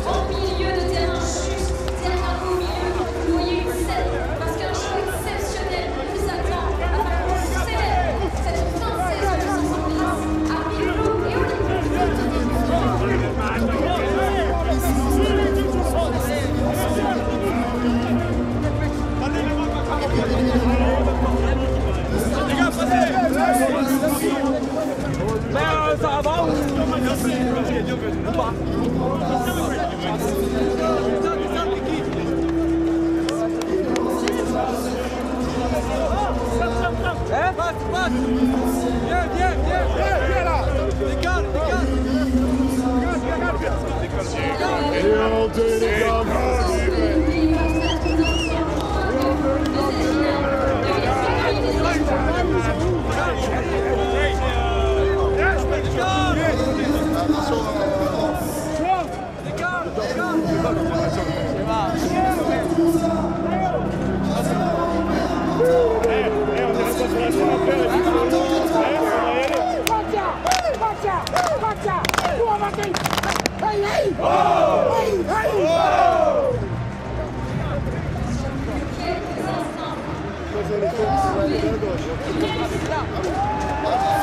en milieu de terrain, juste derrière vous au milieu. Vous voyez une scène, parce qu'un show exceptionnel vous attend afin qu'on célèbre cette fin de saison 270 à Pilou et Ça va ou pas? Passe. Viens là. Décale. Quelques instants.